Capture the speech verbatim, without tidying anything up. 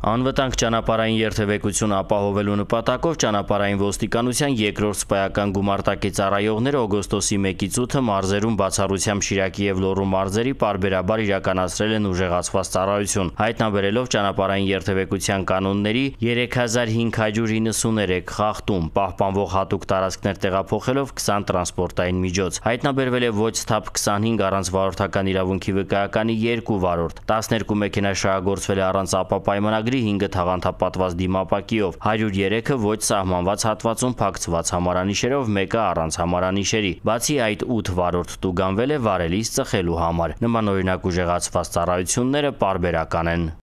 Անվտանգ ճանապարհային երթևեկությունը ապահովելու նպատակով ճանապարհային ոստիկանության երկրորդ սպայական գումարտակի ծառայողները օգոստոսի մեկից ութը մարզերում բացառությամբ Շիրակի և Լոռու մարզերի պարբերաբար իրականացրել են ուժեղացված ծառայություն, հայտնաբերելով ճանապարհային երթևեկության կանոնների երեք հազար հինգ հարյուր իննսուներեք խախտում, պահպանվող հատուկ տարածքներ տեղափոխելով քսան տրանսպորտային միջոց։ Հայտնաբերվել է ոչ սթափ քսանհինգ առանց վարորդական իրավունքի վկայականի երկու վարորդ, տասներկու մեքենա շահագործվել է առանց ապապայմանագրի, հինգը թաղանթապատված դիմապակիով, հարյուր երեքը ոչ սահմանված հատվածում փակցված համարանիշերով, մեկը առանց համարանիշերի։ Բացի այդ, ութ վարորդ տուգանվել է վարելիս ծխելու համար։ Նմանօրինակ ուժեղացված ծառայությունները պարբերական են։